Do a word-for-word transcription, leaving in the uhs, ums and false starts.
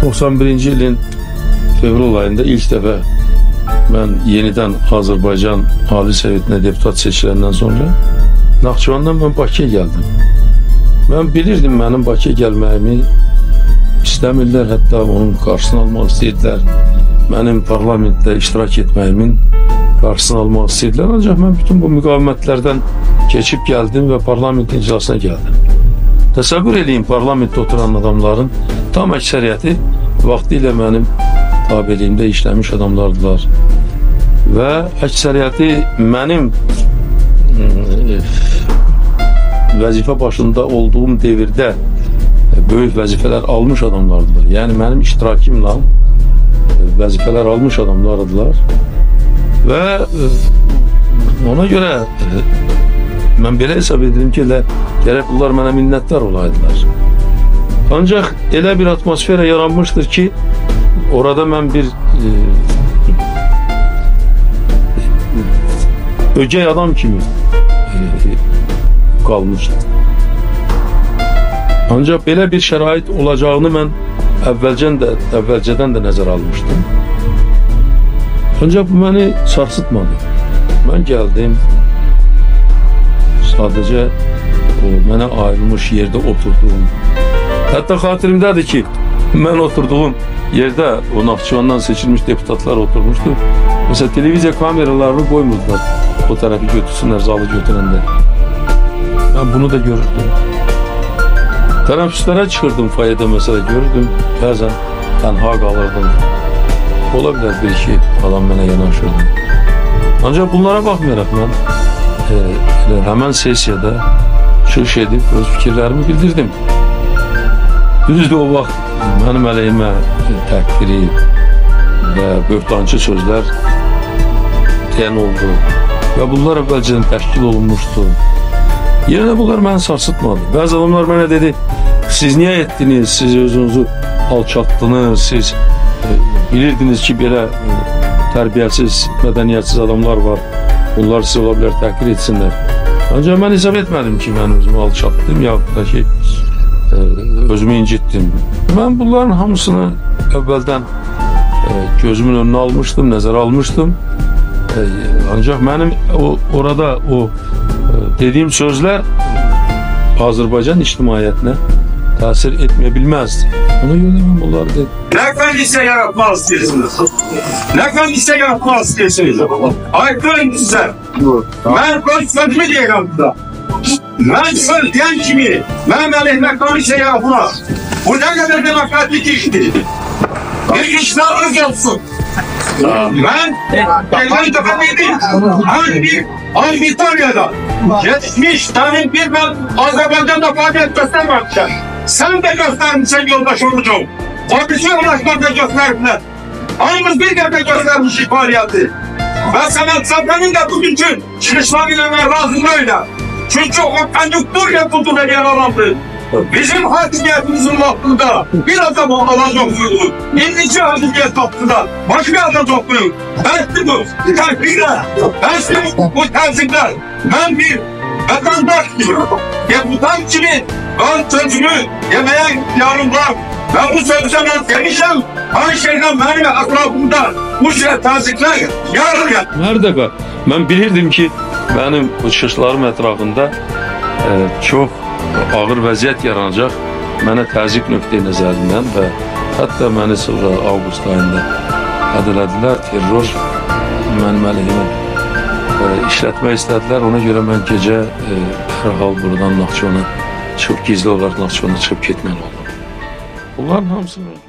doxsan birinci ilin fevral ayında ilk defa ben yeniden Azerbaycan Ali Sovetine deputat seçilenden sonra Naxçıvandan ben Bakıya geldim. Ben bilirdim benim Bakıya gelməyimi istəmirlər, hatta onun karşısını almaq istəyirlər. Benim parlamentdə iştirak etməyimin karşısını almaq istəyirlər. Ancaq mən bütün bu müqavimətlərdən keçib geldim ve parlament iclasına geldim. Təsəvvür edin, parlamentdə oturan adamların tam əksəriyyəti vaxtilə mənim tabeliyimdə işləmiş adamlardılar. Və əksəriyyəti mənim vəzifə başında olduğum devirdə böyük vəzifələr almış adamlardılar. Yəni mənim iştirakimlə vəzifələr almış adamlardılar. Və ona görə mən belə hesab edirəm ki, gərək bunlar mənə minnətdar olaydılar. Ancaq elə bir atmosfera yaranmışdır ki, orada mən bir e, ögey adam kimi e, qalmışdım. Ancaq belə bir şərait olacağını mən əvvəlcən də, əvvəlcədən də nəzər almışdım. Ancaq bu məni sarsıtmadı. Mən gəldim, sadəcə o mənə ayrılmış yerdə oturdum. Hətta xatirimdədir ki, mən oturduğum yerdə o Naxçıvandan seçilmiş deputatlar oturmuşdu. Mesela televiziya kameralarını koymurdular. O tarafı götürsünler, zalı götürəndə. Ben bunu da görürdüm. Teneffüslere çıkırdım fayede mesela, görürdüm. Bazen tenha kalırdım. Olabilir bir iki adam bana yanaşırdı. Ancak bunlara bakmayarak ben e, hemen sesiyada çıxış edip öz fikirlerimi bildirdim. Düzdür, o vaxt mənim əleyhimə təhqiri və böhtancı sözlər deyən oldu və bunlar əvvəlcədən təşkil olunmuşdu. Yenə də bunlar məni sarsıtmadı. Bəzi adamlar mənə dedi, siz niyə etdiniz, siz özünüzü alçatdınız, siz e, bilirdiniz ki, belə e, tərbiyəsiz, mədəniyyətsiz adamlar var, bunlar sizi ola bilər təhqir etsinlər. Ancaq mən hesab etmədim ki, mən özümü alçatdım, yaxud da ki, e, özümü incitdim. Mən bunların hamısını əvvəldən e, gözümün önüne almışdım, nəzərə almışdım. E, ancaq mənim o, orada o dediğim sözler Azerbaycan ictimaiyyətinə təsir etmeyebilmezdi. Ona göre ben bunları dedim. Ne kandise yaratmak istiyorsunuz? Ne kandise yaratmak istiyorsunuz? Aykırın size. Ben konuşmadım diye yaptım. Ben söyleyen kimi, ben aleyhine kandise yaratmak. Bu ne kadar demokratik iştir. Bir işleriniz yapsın. Ben elbette tepemeydim. Hani bir Anvitaliya'da yetmiş tane bir ben Azerbaycan'da faaliyet göstermemişim. Sen de göstermişsin yoldaş olacağım. Polise ulaşmak da göstermişler. Aynımız bir kere göstermişik faaliyeti. Ben Samet Sabri'nin de bugünkü çıkışlarıyla razıyım öyle. Çünkü o konjüktür yapıldığına yer alandı. Bizim hakimiyetimizin vaktinde bir adam olacaksınız. İllici hakimiyet vaktinde başka bir adam topluyor. Ben bu terkikler, ben bu terzikler, ben bir vatandaş gibi, deputat gibi ben sözümü yemeye ihtiyarım var. Ben bu sözüne gelişim, aynı şeyden benim etrafımda bu şey terzikler yarın ya. Nerede ben? Ben bilirdim ki benim bu çıxışlarım etrafında e, çok ağır vəziyyət yaranacaq mənə təzyiq nöqteyi nəzərindən və hətta məni sonra avqust ayında ədələdilər, terror mənim əleyhimə e, işlətmək istədilər. Ona görə mən gecə e, dərhal buradan Naxçıvana çıxıb, gizli olaraq Naxçıvana çıxıb getməli oldum. Bunların hamısını